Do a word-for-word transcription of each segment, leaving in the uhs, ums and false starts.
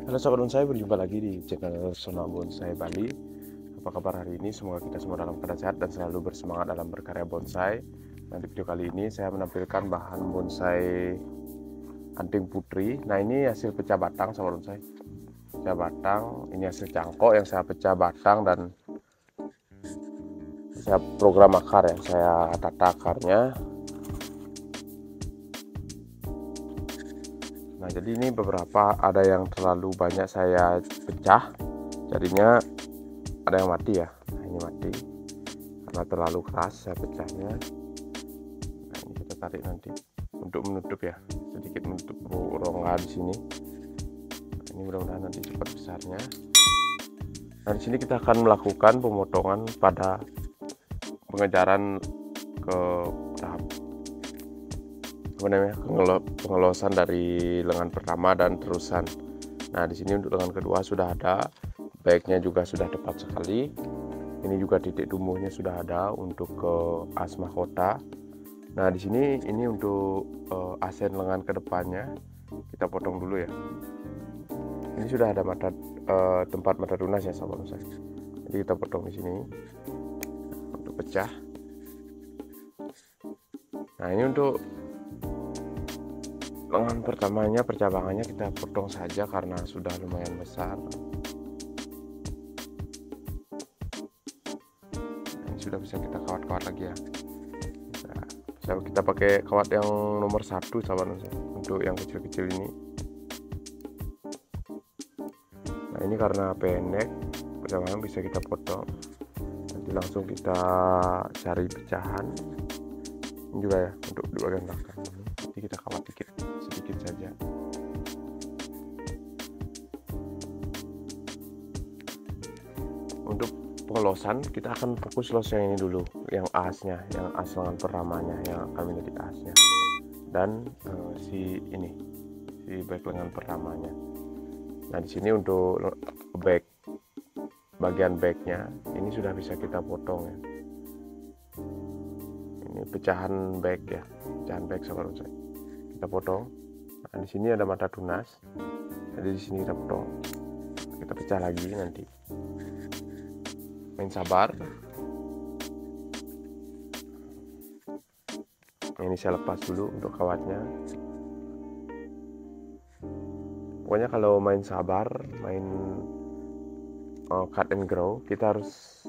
Halo sahabat bonsai, berjumpa lagi di channel Sona Bonsai Bali. Apa kabar hari ini? Semoga kita semua dalam keadaan sehat dan selalu bersemangat dalam berkarya bonsai. Nah, di video kali ini saya menampilkan bahan bonsai anting putri. Nah, ini hasil pecah batang sahabat bonsai. Pecah batang, ini hasil cangkok yang saya pecah batang dan saya program akar ya, saya tata akarnya. Nah, jadi ini beberapa ada yang terlalu banyak saya pecah, jadinya ada yang mati ya. Nah, ini mati karena terlalu keras saya pecahnya. Nah, ini kita tarik nanti untuk menutup ya, sedikit menutup rongga di sini. Nah, ini mudah-mudahan nanti cepat besarnya. Nah, di sini kita akan melakukan pemotongan pada pengejaran ke tahap apa namanya pengelosan dari lengan pertama dan terusan. Nah, di sini untuk lengan kedua sudah ada, baiknya juga sudah tepat sekali. Ini juga titik tumbuhnya sudah ada untuk ke as mahkota. Nah, di sini ini untuk uh, asen lengan kedepannya kita potong dulu ya. Ini sudah ada mata uh, tempat mata tunas ya sahabat bonsai. Jadi kita potong di sini untuk pecah. Nah, ini untuk lengan pertamanya, percabangannya kita potong saja karena sudah lumayan besar. Nah, ini sudah bisa kita kawat-kawat lagi ya. Nah, bisa kita pakai kawat yang nomor satu sahabat bonsai untuk yang kecil-kecil ini. Nah, ini karena pendek, percabangan bisa kita potong. Nanti langsung kita cari pecahan. Ini juga ya untuk di bagian belakang. Nanti kita kawat dikit, sedikit saja. Untuk pengelosan kita akan fokus los yang ini dulu, yang asnya, yang as lengan pertamanya yang akan menjadi asnya, dan uh, si ini si back lengan pertamanya. Nah, di sini untuk back bagian backnya ini sudah bisa kita potong ya. Ini pecahan back ya, pecahan back sahabat bonsai. Kita potong. Nah, di sini ada mata tunas. Jadi di sini kita potong. Kita pecah lagi nanti. Main sabar. Ini saya lepas dulu untuk kawatnya. Pokoknya kalau main sabar, main uh, cut and grow, kita harus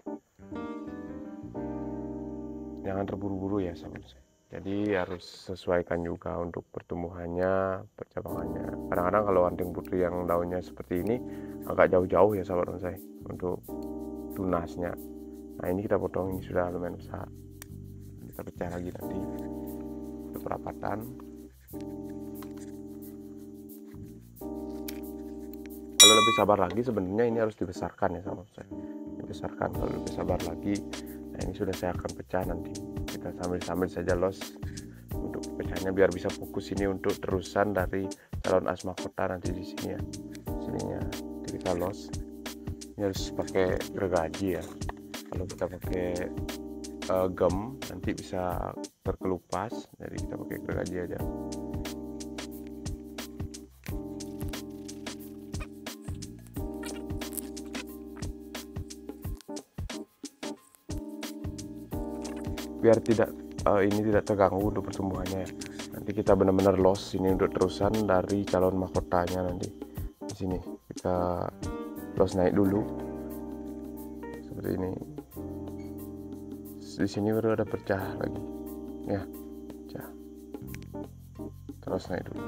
jangan terburu-buru ya sahabat bonsai. Jadi harus sesuaikan juga untuk pertumbuhannya, percabangannya. Kadang-kadang kalau anting putri yang daunnya seperti ini agak jauh-jauh ya sahabat bonsai untuk tunasnya. Nah, ini kita potong, ini sudah lumayan besar. Kita pecah lagi nanti untuk perapatan. Kalau lebih sabar lagi sebenarnya ini harus dibesarkan ya sahabat bonsai. Dibesarkan kalau lebih sabar lagi. Nah, ini sudah saya akan pecah nanti. Kita sambil-sambil saja los untuk pecahnya biar bisa fokus ini untuk terusan dari calon as mahkota nanti di sini ya. Sininya kita los. Ini harus pakai gergaji ya. Kalau kita pakai uh, gem nanti bisa terkelupas. Jadi kita pakai gergaji aja. Biar tidak uh, ini tidak terganggu untuk pertumbuhannya ya. Nanti kita benar-benar los ini untuk terusan dari calon mahkotanya nanti. Di sini kita los naik dulu seperti ini. Di sini baru ada pecah lagi ya, pecah. Terus naik dulu.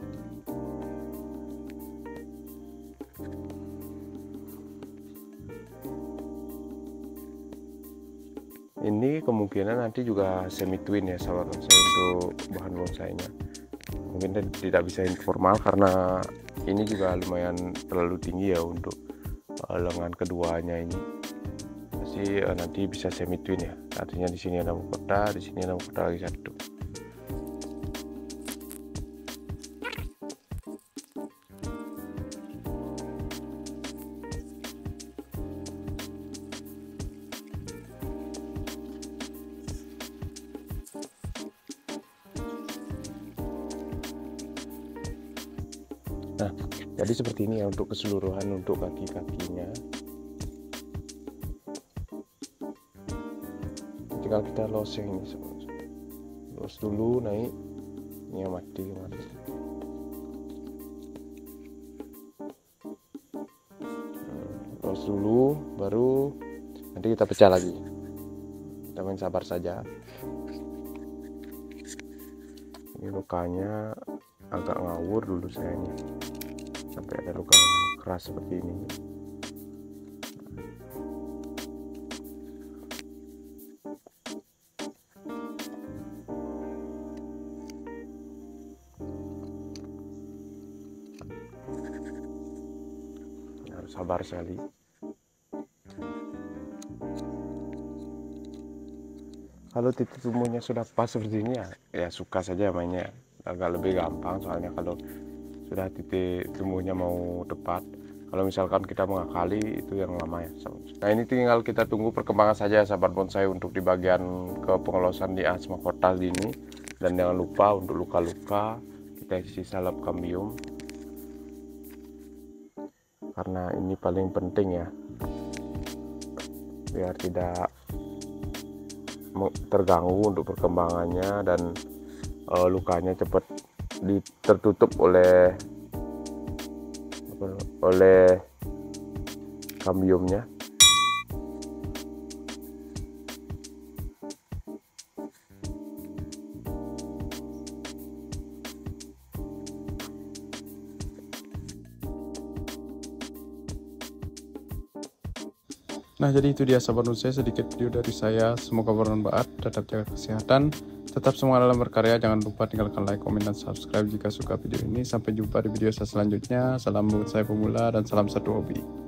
Ini kemungkinan nanti juga semi twin ya sahabat bonsai untuk bahan bonsainya. Mungkin tidak bisa informal karena ini juga lumayan terlalu tinggi ya untuk uh, lengan keduanya ini. Pasti uh, nanti bisa semi twin ya. Artinya di sini ada mahkota, di sini ada mahkota lagi satu. Nah, Jadi seperti ini ya untuk keseluruhan untuk kaki-kakinya. Tinggal kita losing ini, los dulu naik, ini yang mati kemarin. Los dulu, baru nanti kita pecah lagi. Kita main sabar saja. Ini lukanya agak ngawur dulu saya ini, sampai ada luka keras seperti ini. Harus sabar sekali. Kalau titik tumbuhnya sudah pas seperti ini ya, ya suka saja mainnya, agak lebih gampang soalnya kalau sudah titik tumbuhnya mau tepat. Kalau misalkan kita mengakali itu yang lama ya. Nah ini tinggal kita tunggu perkembangan saja sahabat bonsai untuk di bagian kepengelosan di asma kotas ini. Dan jangan lupa untuk luka-luka kita isi salep kambium, karena ini paling penting ya, biar tidak terganggu untuk perkembangannya dan uh, lukanya cepat tertutup oleh apa, oleh kambiumnya. Nah, jadi itu dia sahabat bonsai sedikit video dari saya. Semoga bermanfaat. Tetap jaga kesehatan, tetap semangat dalam berkarya. Jangan lupa tinggalkan like, komen, dan subscribe jika suka video ini. Sampai jumpa di video saya selanjutnya. Salam bonsai pemula dan salam satu hobi.